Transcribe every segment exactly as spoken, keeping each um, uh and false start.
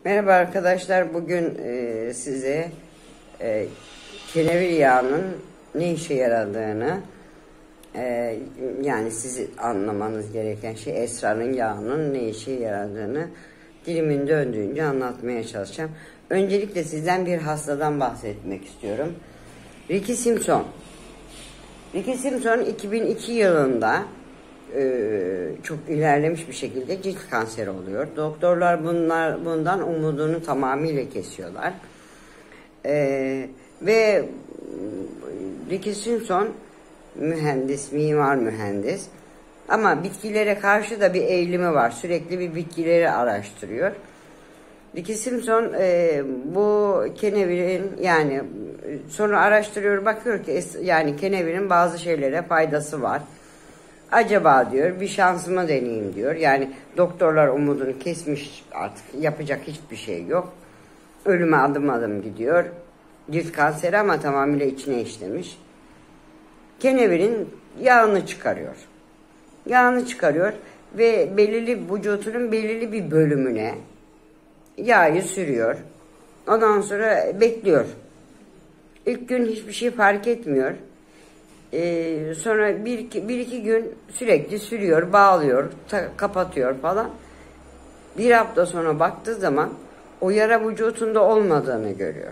Merhaba arkadaşlar, bugün e, size e, kenevir yağının ne işe yaradığını, e, yani sizi anlamanız gereken şey esrarın yağının ne işe yaradığını dilimin döndüğünce anlatmaya çalışacağım. Öncelikle sizden bir hastadan bahsetmek istiyorum. Ricky Simpson. Ricky Simpson iki bin iki yılında Ee, çok ilerlemiş bir şekilde cilt kanseri oluyor. Doktorlar bunlar bundan umudunu tamamıyla kesiyorlar. Ee, ve Ricky Simpson mühendis, mimar mühendis. Ama bitkilere karşı da bir eğilimi var. Sürekli bir bitkileri araştırıyor. Ricky Simpson e, bu kenevirin, yani sonra araştırıyor, bakıyor ki yani kenevirin bazı şeylere faydası var. Acaba diyor bir şansımı deneyeyim diyor. Yani doktorlar umudunu kesmiş, artık yapacak hiçbir şey yok. Ölüme adım adım gidiyor. Cilt kanseri ama tamamıyla içine işlemiş. Kenevirin yağını çıkarıyor. Yağını çıkarıyor ve belirli vücutunun belirli bir bölümüne yağı sürüyor. Ondan sonra bekliyor. İlk gün hiçbir şey fark etmiyor. Ee, sonra bir iki, bir iki gün sürekli sürüyor, bağlıyor, ta, kapatıyor falan. Bir hafta sonra baktığı zaman o yara vücutunda olmadığını görüyor.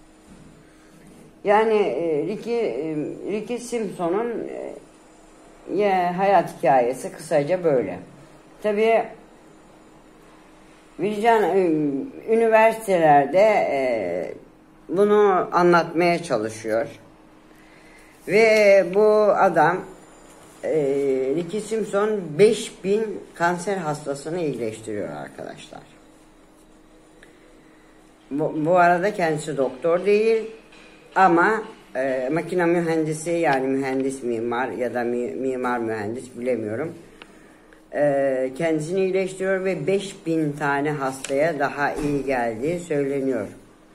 Yani e, Ricky, e, Ricky Simpson'un e, hayat hikayesi kısaca böyle. Tabii Virgin e, üniversitelerde e, bunu anlatmaya çalışıyor. Ve bu adam e, Ricky Simpson beş bin kanser hastasını iyileştiriyor arkadaşlar. Bu, bu arada kendisi doktor değil ama e, makine mühendisi, yani mühendis mimar ya da mi, mimar mühendis bilemiyorum. E, kendisini iyileştiriyor ve beş bin tane hastaya daha iyi geldiği söyleniyor.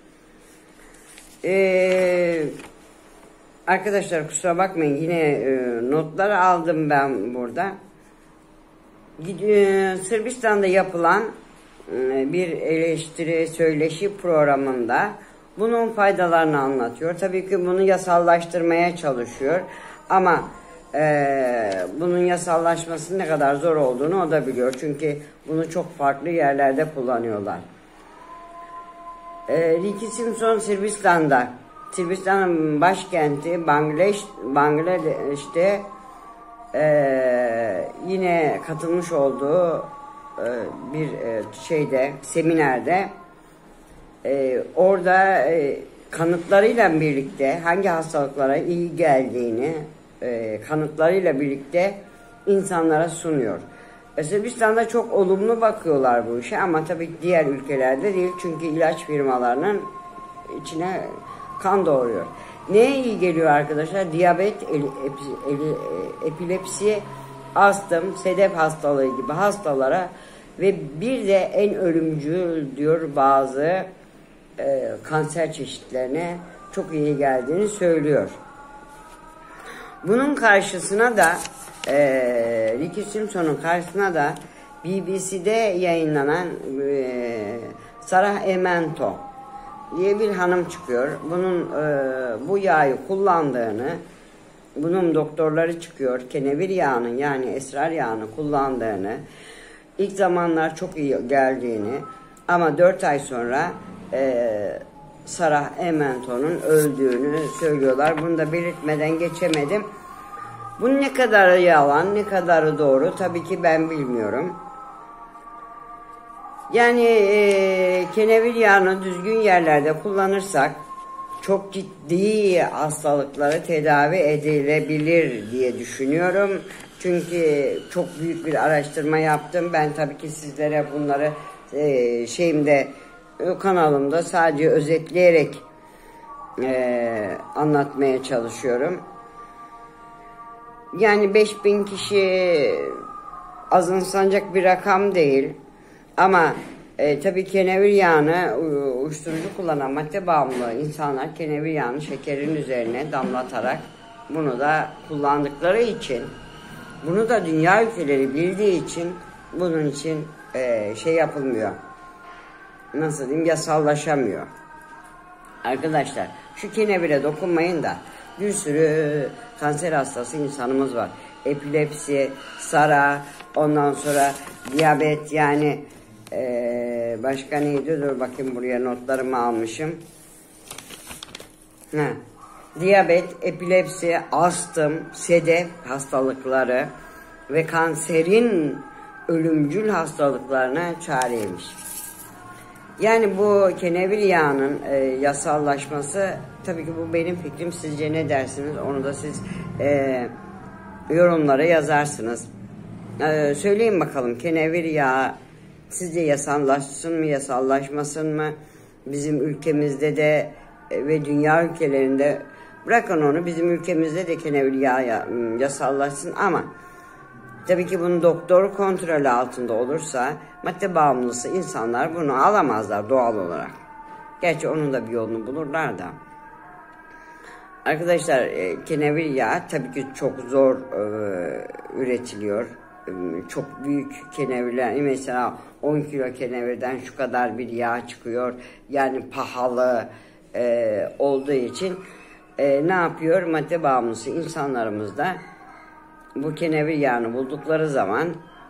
Eee Arkadaşlar kusura bakmayın, yine e, notlar aldım ben burada. E, Sırbistan'da yapılan e, bir eleştiri söyleşi programında bunun faydalarını anlatıyor. Tabii ki bunu yasallaştırmaya çalışıyor. Ama e, bunun yasallaşması ne kadar zor olduğunu o da biliyor. Çünkü bunu çok farklı yerlerde kullanıyorlar. E, Ricky Simpson Sırbistan'da, Sırbistan'ın başkenti Bangladeş, Bangladeş'te e, yine katılmış olduğu e, bir e, şeyde, seminerde e, orada e, kanıtlarıyla birlikte hangi hastalıklara iyi geldiğini e, kanıtlarıyla birlikte insanlara sunuyor. E, Sırbistan'da çok olumlu bakıyorlar bu işe ama tabii diğer ülkelerde değil, çünkü ilaç firmalarının içine kan doğuruyor. Neye iyi geliyor arkadaşlar? Diyabet, eli, epi, eli, epilepsi, astım, sedef hastalığı gibi hastalara ve bir de en ölümcül diyor bazı e, kanser çeşitlerine çok iyi geldiğini söylüyor. Bunun karşısına da e, Ricky Simpson'un karşısına da B B C'de yayınlanan e, Sarah Emento diye bir hanım çıkıyor. Bunun e, bu yağı kullandığını, bunun doktorları çıkıyor, kenevir yağının, yani esrar yağını kullandığını, ilk zamanlar çok iyi geldiğini ama dört ay sonra e, Sarah Emento'nun öldüğünü söylüyorlar. Bunu da belirtmeden geçemedim. Bunun ne kadarı yalan, ne kadarı doğru tabii ki ben bilmiyorum. Yani e, kenevir yağını düzgün yerlerde kullanırsak çok ciddi hastalıkları tedavi edilebilir diye düşünüyorum. Çünkü çok büyük bir araştırma yaptım. Ben tabii ki sizlere bunları e, şeyimde, kanalımda sadece özetleyerek e, anlatmaya çalışıyorum. Yani beş bin kişi azımsanacak bir rakam değil. Ama e, tabii kenevir yağını uyuşturucu kullanan madde bağımlı insanlar kenevir yağını şekerin üzerine damlatarak bunu da kullandıkları için, bunu da dünya ülkeleri bildiği için bunun için e, şey yapılmıyor. nasıl diyeyim, yasallaşamıyor. Arkadaşlar şu kenevire dokunmayın da bir sürü kanser hastası insanımız var. Epilepsi, sara, ondan sonra diyabet, yani ee, başka neydi? Dur bakayım, buraya notlarımı almışım. Ha. Diyabet, epilepsi, astım, sedef hastalıkları ve kanserin ölümcül hastalıklarına çareymiş. Yani bu kenevir yağının e, yasallaşması, tabii ki bu benim fikrim. Sizce ne dersiniz? Onu da siz e, yorumlara yazarsınız. E, söyleyin bakalım, kenevir yağı sizce yasallaşsın mı, yasallaşmasın mı? Bizim ülkemizde de e, ve dünya ülkelerinde, bırakın onu, bizim ülkemizde de kenevir yağı yasallaşsın ama tabii ki bunun doktor kontrolü altında olursa madde bağımlısı insanlar bunu alamazlar doğal olarak. Gerçi onun da bir yolunu bulurlar da. Arkadaşlar e, kenevir yağı tabii ki çok zor e, üretiliyor. E, çok büyük kenevirler, mesela on kilo kenevirden şu kadar bir yağ çıkıyor. Yani pahalı e, olduğu için e, ne yapıyor? Madde bağımlısı insanlarımız da bu kenevir yağını buldukları zaman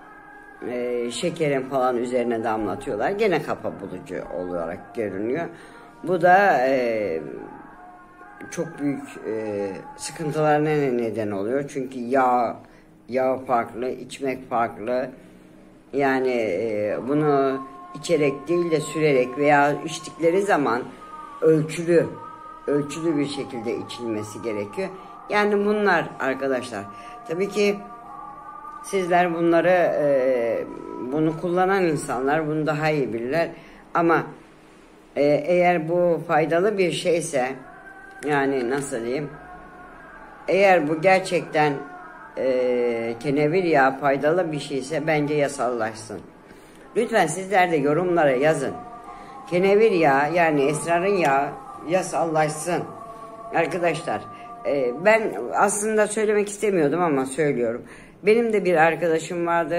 e, şekerin falan üzerine damlatıyorlar. Gene kapa bulucu olarak görünüyor. Bu da e, çok büyük e, sıkıntılarına neden oluyor. Çünkü yağ, yağ farklı, içmek farklı. Yani e, bunu içerek değil de sürerek veya içtikleri zaman ölçülü, ölçülü bir şekilde içilmesi gerekiyor. Yani bunlar arkadaşlar, tabii ki sizler bunları e, bunu kullanan insanlar bunu daha iyi bilirler ama e, eğer bu faydalı bir şeyse, yani nasıl diyeyim, eğer bu gerçekten e, kenevir yağı faydalı bir şeyse bence yasallaşsın. Lütfen sizler de yorumlara yazın. Kenevir yağı, yani esrarın yağı yasallaşsın. Arkadaşlar e, ben aslında söylemek istemiyordum ama söylüyorum. Benim de bir arkadaşım vardı.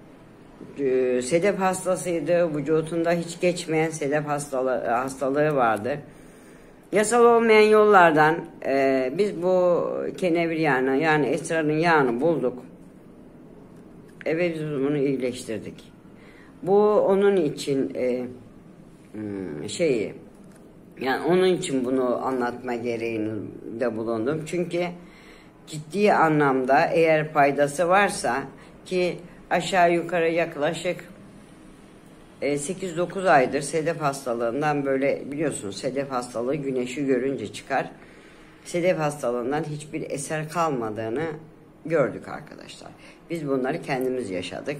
E, sedef hastasıydı. Vücudunda hiç geçmeyen sedef hastalığı, hastalığı vardı. Yasal olmayan yollardan e, biz bu kenevir yağını, yani esrarın yağını bulduk. Evet, biz bunu iyileştirdik. Bu onun için e, şeyi, yani onun için bunu anlatma gereğinde bulundum. Çünkü ciddi anlamda eğer faydası varsa, ki aşağı yukarı yaklaşık sekiz dokuz aydır sedef hastalığından, böyle biliyorsunuz sedef hastalığı güneşi görünce çıkar. Sedef hastalığından hiçbir eser kalmadığını gördük arkadaşlar. Biz bunları kendimiz yaşadık.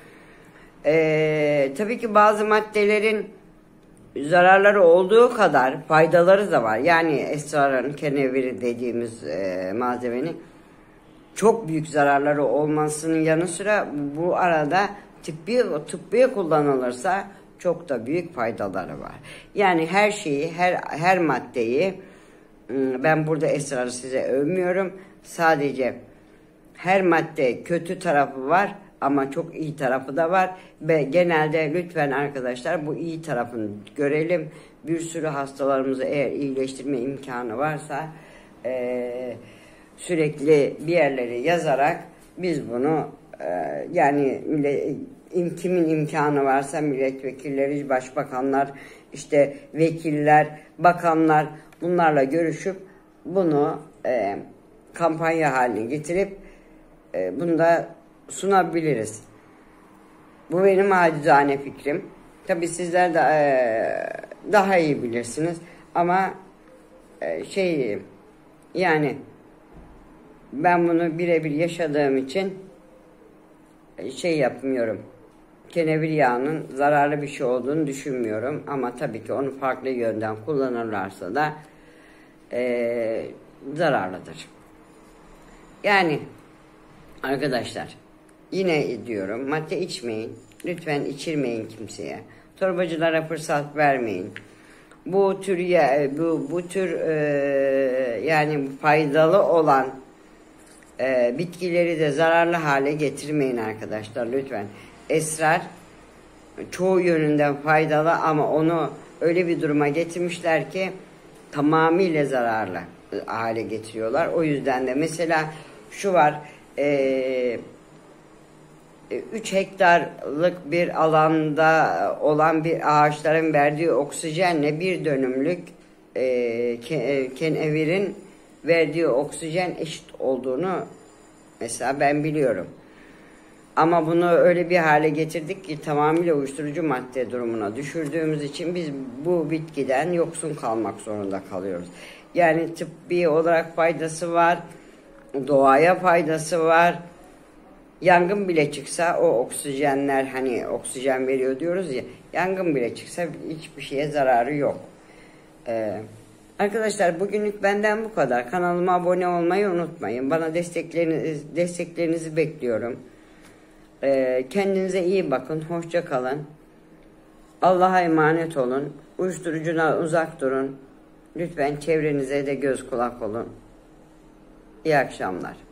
Ee, tabii ki bazı maddelerin zararları olduğu kadar faydaları da var. Yani esrarın, keneviri dediğimiz e, malzemenin çok büyük zararları olmasının yanı sıra bu arada tıbbi, tıbbi kullanılırsa çok da büyük faydaları var. Yani her şeyi, her her maddeyi, ben burada esrarı size övmüyorum. Sadece her madde kötü tarafı var ama çok iyi tarafı da var. Ve genelde lütfen arkadaşlar bu iyi tarafını görelim. Bir sürü hastalarımızı eğer iyileştirme imkanı varsa e, sürekli bir yerleri yazarak biz bunu e, yani im, kimin imkanı varsa milletvekilleri, başbakanlar, işte vekiller, bakanlar, bunlarla görüşüp bunu e, kampanya haline getirip e, bunu da sunabiliriz. Bu benim acizane fikrim. Tabii sizler de e, daha iyi bilirsiniz ama e, şey, yani ben bunu birebir yaşadığım için e, şey yapmıyorum. Kenevir yağının zararlı bir şey olduğunu düşünmüyorum ama tabii ki onu farklı yönden kullanırlarsa da e, zararlıdır. Yani arkadaşlar, yine diyorum, madde içmeyin. Lütfen içirmeyin kimseye. Torbacılara fırsat vermeyin. Bu tür ya, bu bu tür e, yani faydalı olan e, bitkileri de zararlı hale getirmeyin arkadaşlar lütfen. Esrar çoğu yönünden faydalı ama onu öyle bir duruma getirmişler ki tamamıyla zararlı hale getiriyorlar. O yüzden de mesela şu var, e, üç hektarlık bir alanda olan bir ağaçların verdiği oksijenle bir dönümlük e, kenevirin verdiği oksijen eşit olduğunu mesela ben biliyorum. Ama bunu öyle bir hale getirdik ki tamamıyla uyuşturucu madde durumuna düşürdüğümüz için biz bu bitkiden yoksun kalmak zorunda kalıyoruz. Yani tıbbi olarak faydası var, doğaya faydası var. Yangın bile çıksa o oksijenler, hani oksijen veriyor diyoruz ya, yangın bile çıksa hiçbir şeye zararı yok. Ee, arkadaşlar bugünlük benden bu kadar. Kanalıma abone olmayı unutmayın. Bana destekleriniz, desteklerinizi bekliyorum. Ee, kendinize iyi bakın. Hoşça kalın. Allah'a emanet olun. Uyuşturucudan uzak durun. Lütfen çevrenize de göz kulak olun. İyi akşamlar.